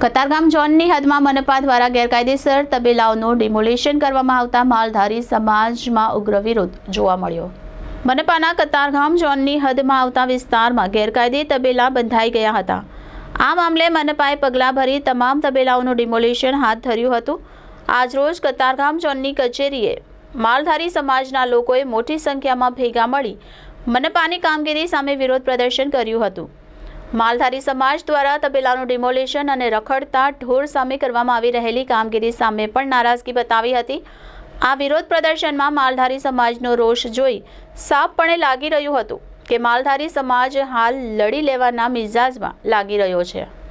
કતારગામ ઝોનની હદમાં મનપા દ્વારા ગેરકાયદેસર તબેલાઓનું ડિમોલિશન કરવામાં આવતા માલધારી સમાજમાં ઉગ્ર વિરોધ જોવા મળ્યો। મનપાના કતારગામ ઝોનની હદમાં આવતા વિસ્તારમાં ગેરકાયદે તબેલા બંધાઈ ગયા હતા। આ મામલે મનપાએ પગલાં ભરી તમામ તબેલાઓનું ડિમોલિશન હાથ ધર્યું હતું। આજરોજ કતારગામ ઝોનની કચેરીએ માલધારી સમાજના લોકોએ મોટી સંખ્યામાં ભેગા મળી મનપાની કામગીરી સામે વિરોધ પ્રદર્શન કર્યું હતું। માલધારી સમાજ દ્વારા તબેલાનું ડિમોલિશન અને રખડતા ઢોર સામે કરવામાં આવી રહેલી કામગીરી સામે પણ નારાજગી બતાવી હતી। આ વિરોધ પ્રદર્શનમાં માલધારી સમાજનો રોષ જોઈ સાફપણે લાગી રહ્યું હતું કે માલધારી સમાજ હાલ લડી લેવાના મિજાજમાં લાગી રહ્યો છે।